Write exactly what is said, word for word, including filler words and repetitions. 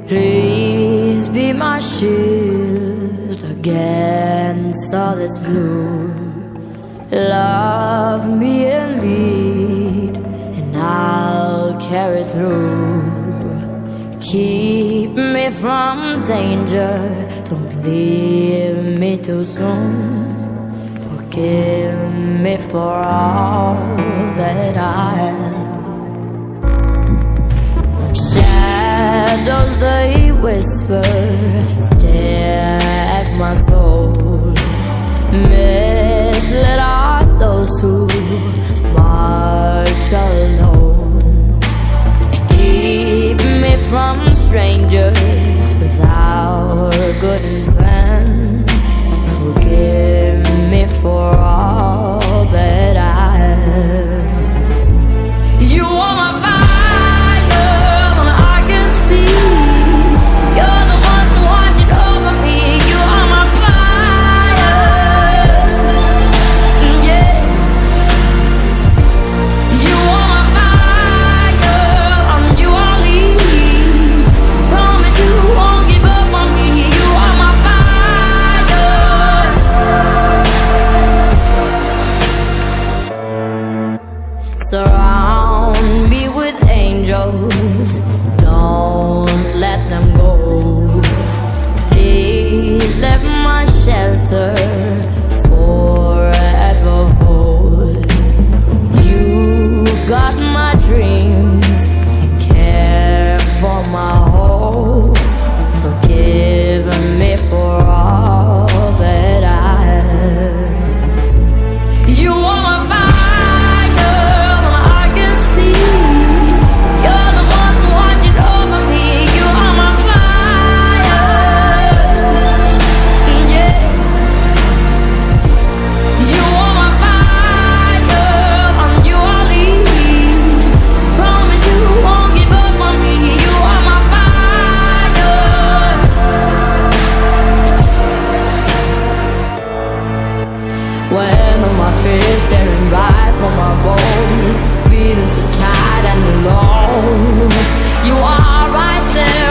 Please be my shield against all that's blue. Love me and lead, and I'll carry through. Keep me from danger, don't leave me too soon. Forgive me for all that I am. Shadows they whisper, stare at my soul. Misled are those who march alone. Keep me from strangers without good intent. Forgive me for all that I am. You are my fire, and I can see. You're the one watching over me. You are my fire, yeah. You are my fire, and you are lead. Promise you won't give up on me. You are my fire. Surround me with angels, don't let them go. Please let my shelter forever hold. You got my dreams and care for my hope. Forgive me for all that I am. You are my fire, I can see. You're the one watching over me. You are my fire, yeah. You are my fire, and you are lead. Promise you won't give up on me. You are my fire. When all my fears staring right from my bones, feeling so tired and alone, you are right there.